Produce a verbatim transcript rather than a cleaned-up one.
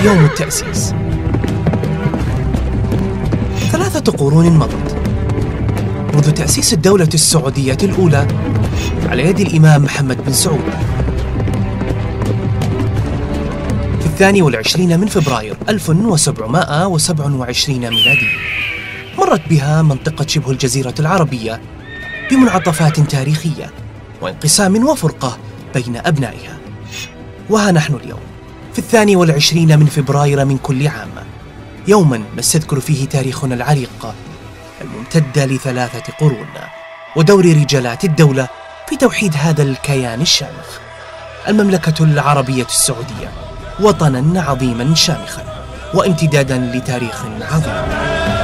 يوم التأسيس. ثلاثة قرون مضت منذ تأسيس الدولة السعودية الأولى على يد الإمام محمد بن سعود في الثاني والعشرين من فبراير ألف وسبعمائة وسبعة وعشرين ميلادي. مرت بها منطقة شبه الجزيرة العربية بمنعطفات تاريخية وانقسام وفرقة بين أبنائها. وها نحن اليوم في الثاني والعشرين من فبراير من كل عام، يوما نستذكر فيه تاريخنا العريق الممتد لثلاثة قرون ودور رجالات الدولة في توحيد هذا الكيان الشامخ، المملكة العربية السعودية، وطنا عظيما شامخا وامتدادا لتاريخ عظيم.